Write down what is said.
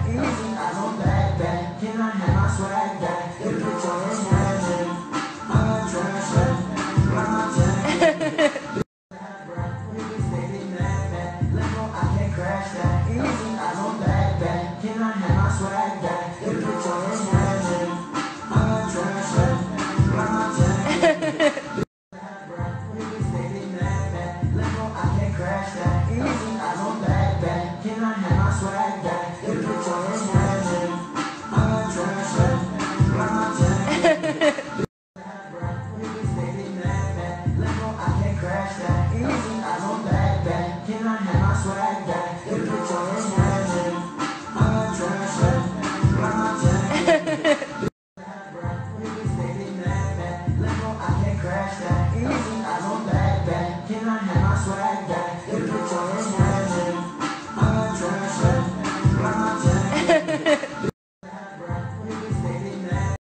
I don't back back. Can I have my swag back? You put your hands in. I'm trash. I'm jacket. Niggas steady mad. Let go, I can't crash that. I don't back back. Can I have my swag back? You put your hands in. I'm trash. I'm jacket. Niggas steady mad. Let go, I can't crash that. I don't back back. Can I have my swag back? You put your hands in. I'm trash. I'm jacket. Niggas steady mad. Let go, I can't crash that. I don't back back. Can I have my swag back? You put your hands in. I'm trash. I'm jacket. Niggas steady mad. Let go, I can't crash that. I don't back back. Can I have my swag back?